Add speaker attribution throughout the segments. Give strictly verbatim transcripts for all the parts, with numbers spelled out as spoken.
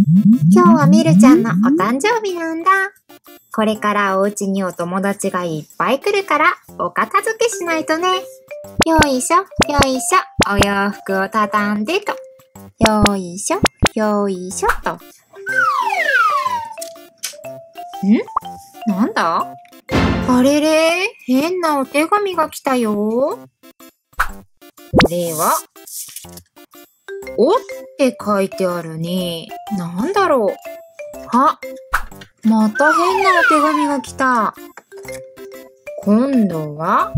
Speaker 1: 今日はメルちゃんのお誕生日なんだ。これからお家にお友達がいっぱい来るからお片付けしないとね。よいしょ、よいしょ、お洋服を畳んでと。よいしょ、よいしょと。ん？なんだ？あれれ、変なお手紙が来たよ。これは、おって書いてあるね。なんだろう。あ、また変なお手紙が来た。今度は、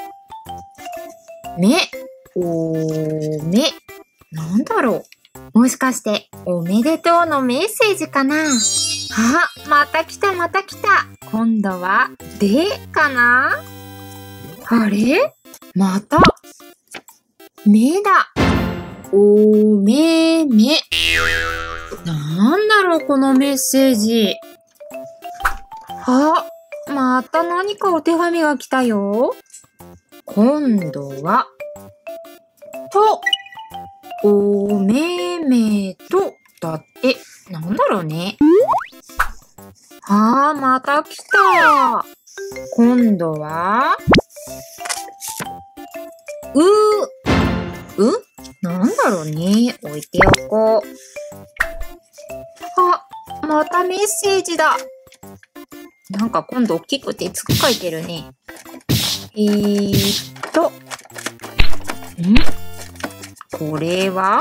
Speaker 1: め、おめ。なんだろう。もしかして、おめでとうのメッセージかな？あ、また来たまた来た。今度は、でかな？あれ？また、めだ。おめめ。なんだろうこのメッセージ。あ、また何かお手紙が来たよ。今度は、と、おめめと、だって、なんだろうね。あー、また来た。今度は、う、う、なんだろうね。置いておこう。あ、またメッセージだ。なんか今度大きくてつく書いてるね。えーっと。ん？これは？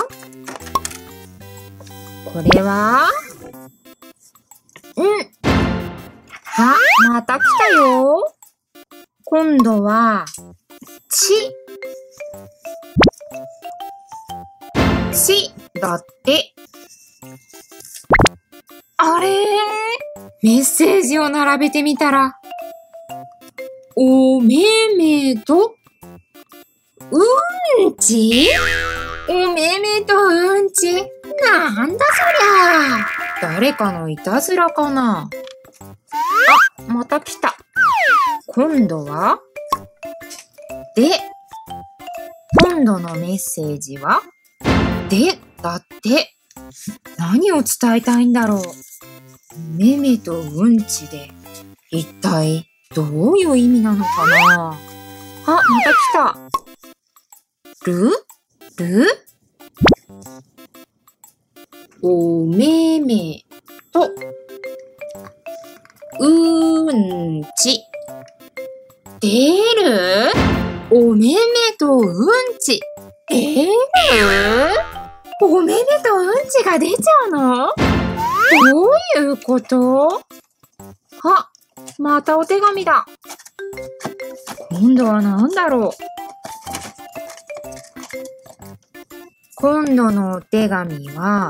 Speaker 1: これは？うん。あ、また来たよ。今度は、ち。ちだって。あれー？メッセージを並べてみたら、おめめと、うんち？おめめとうんち？なんだそりゃ。誰かのいたずらかな。あ、また来た。今度は、で、今度のメッセージは、で、だって、何を伝えたいんだろう。めめとうんちで、一体どういう意味なのかな。あ、また来た。る？る？おめめと、うんち。出る？おめめとうんち。出る？おめめとうんちが出ちゃうの？どういうこと？あ、またお手紙だ。今度は何だろう。今度のお手紙は、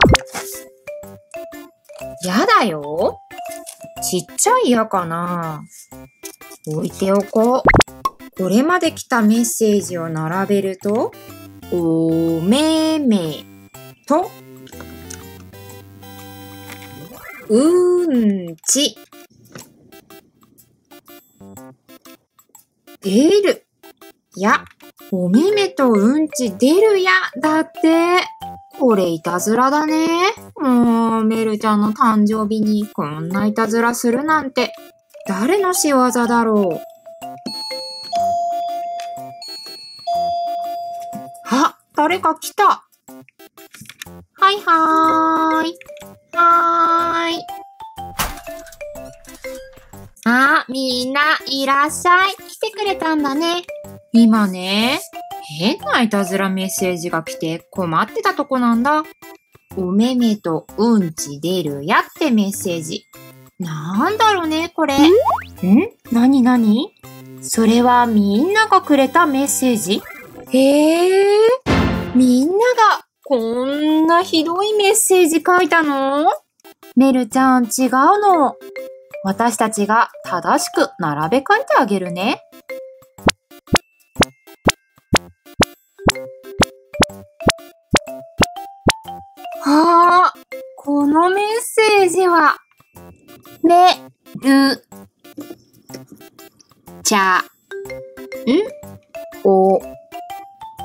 Speaker 1: やだよ。ちっちゃいやかな。置いておこう。これまで来たメッセージを並べると、おめめと、うんち。出る。や、おめめとうんち出るや、だって。これいたずらだね。もう、メルちゃんの誕生日にこんないたずらするなんて、誰の仕業だろう。あ、誰か来た。はいはーい。はーい。あ、みんないらっしゃい。来てくれたんだね。今ね、変ないたずらメッセージが来て困ってたとこなんだ。おめめとうんち出るやってメッセージ。なんだろうね、これ。ん？なになに？それはみんながくれたメッセージ？へー。みんながこんなひどいメッセージ書いたの？メルちゃん違うの。私たちが正しく並べ替えてあげるね。ああ、このメッセージは、め、る、ちゃ、ん、お、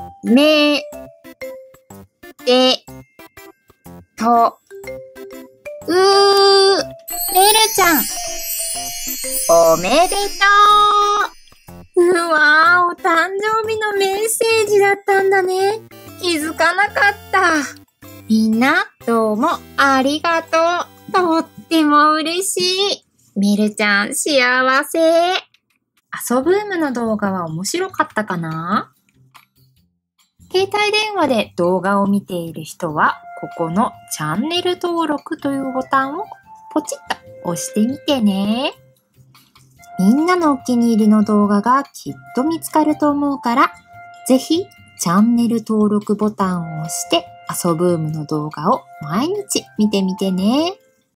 Speaker 1: め、で、と、 うー、メルちゃん。おめでとう。うわー、お誕生日のメッセージだったんだね。気づかなかった。みんな、どうもありがとう。とっても嬉しい。メルちゃん、幸せ。遊ぶーむの動画は面白かったかな？携帯電話で動画を見ている人は、ここのチャンネル登録というボタンをポチッと押してみてね。みんなのお気に入りの動画がきっと見つかると思うから、ぜひチャンネル登録ボタンを押して、遊ぶーむの動画を毎日見てみてね。